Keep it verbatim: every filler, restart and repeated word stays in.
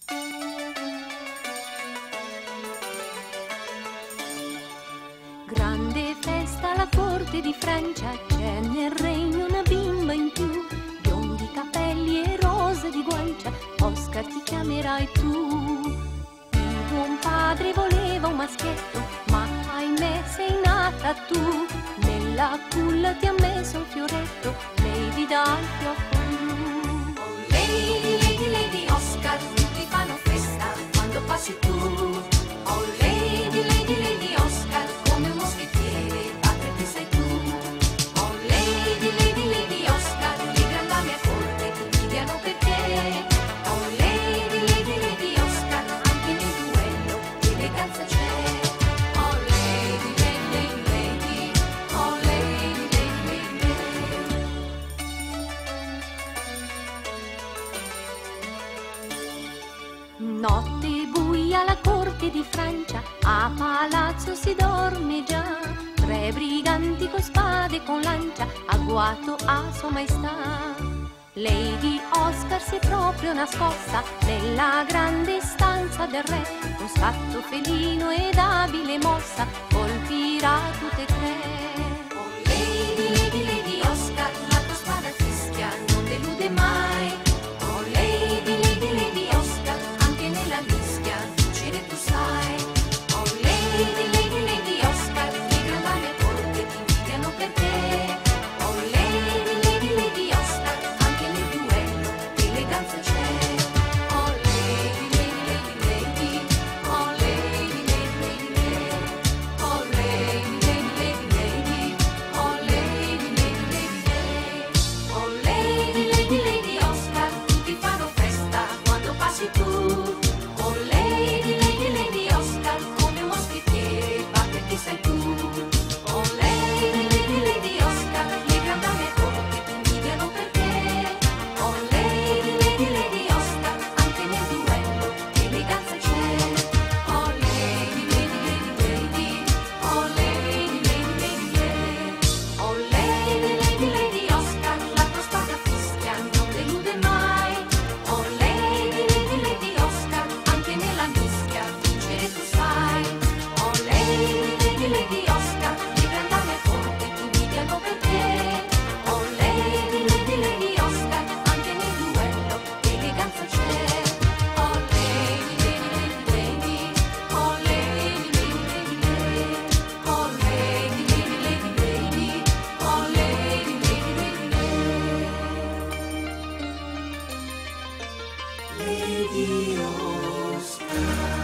Grande festa alla corte di Francia, c'è nel regno una bimba in più, biondi capelli e rose di guancia, Oscar ti chiamerai tu. Il buon padre voleva un maschietto, ma ahimè sei nata tu, nella culla ti ha messo un fioretto, Lady dal fiocco blu. Oh Lady, Lady, Lady Oscar, tutti fanno festa quando passi tu. Oh Lady, Lady, Lady Oscar, come un moschettiere, batterti sei tu. Oh Lady, Lady, Lady Oscar, le grandame a corte ti invidiano per te. Oh Lady, Lady, Lady Oscar, anche nel duello eleganza c'è. Oh Lady, Lady, Lady, Lady, oh Lady, Lady, Lady, Lady. Notte buia alla corte di Francia, a palazzo si dorme già, tre briganti con spade e con lancia, agguato a sua maestà. Lady Oscar si è proprio nascosta nella grande stanza del re, con scatto felino ed abile mossa colpirà tutte e tre. oh Lady, Lady, Lady Oscar, la tua spada fischia non delude mai. Oh Lady, Lady, Lady Oscar, anche nella mischia vincere tu sai. Oh Lady, Lady, Lady Oscar, le grandame a corte ti invidiano per te. Oh Lady, Lady, Lady Oscar, anche nel duello eleganza c'è. Oh Lady, Lady, Lady, Lady, oh Lady, Lady, Lady, Lady, oh Lady, Lady, Lady, Lady, oh Lady, Lady, Lady, Lady. Oh Lady, Lady, Lady Oscar, tutti fanno festa quando passi tu. Oh Lady, Lady, Lady Oscar, come un moschettiere batterti sei tu. Oh Lady, Lady, Lady Oscar, le grandame a corte ti invidiano per te. Oh Lady, Lady, Lady Oscar, anche nel duello eleganza c'è. Oh Lady, Lady, Lady, Lady, oh Lady, Lady, Lady, Lady. Oh Lady, Lady, Lady Oscar, la tua spada fischia non delude mai. Oh Lady, Lady, Lady Oscar, anche nella mischia vincere tu sai. Oh Lady, Lady, Lady Oscar, le grandame a corte ti invidiano per te. Oh Lady, Lady, Lady Oscar, anche nel duello eleganza c'è. Oh Lady, Lady, Lady, Lady, oh Lady, Lady, Lady, Lady, oh Lady, Lady, Lady, Lady, oh Lady, Lady, Lady, Lady. Lady Oscar.